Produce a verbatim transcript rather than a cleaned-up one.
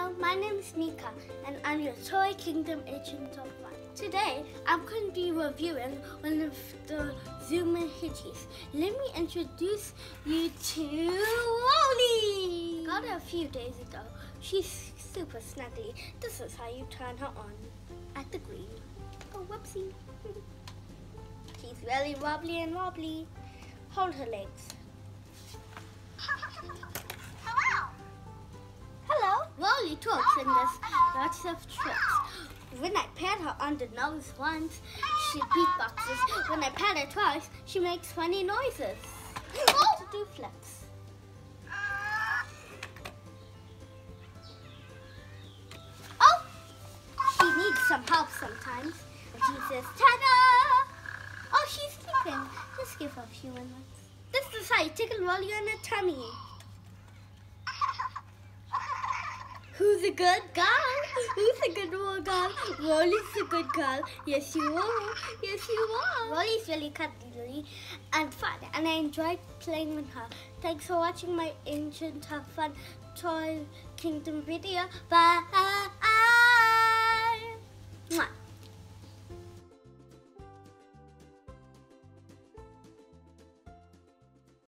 Hello, my name is Nika and I'm your Toy Kingdom agent of fun. Today, I'm going to be reviewing one of the Zuma Hitties. Let me introduce you to Wally! Got her a few days ago. She's super snuggly. This is how you turn her on at the green. Oh, whoopsie. She's really wobbly and wobbly. Hold her legs. Wally talks and does lots of tricks. When I pat her on the nose once, she beatboxes. When I pat her twice, she makes funny noises. Oh! To do flips. Oh! She needs some help sometimes. And she says, ta-da! Oh, she's sleeping. Just give her a few minutes. This is how you tickle Wally on the tummy. Who's a good girl? Who's a good girl? Wally's a good girl. Yes, you are. Yes, you are. Wally's really cuddly and fun, and I enjoyed playing with her. Thanks for watching my Agent of Fun Toy Kingdom video. Bye.